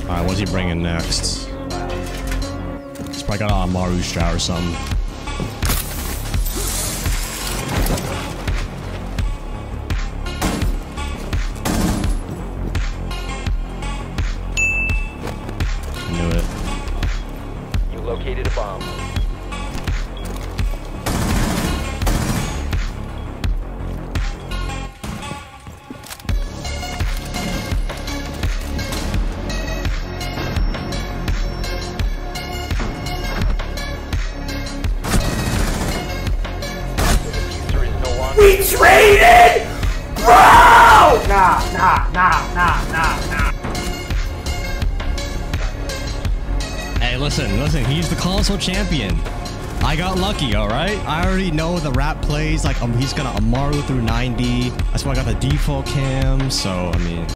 Alright, what's he bringing next? He's probably got a Maru strat or something. I knew it. You located a bomb. We traded, bro! Nah. Hey, listen, he's the console champion. I got lucky, alright? I already know the rap plays, like he's gonna Amaru through 90. That's why I got the default cam, so I mean...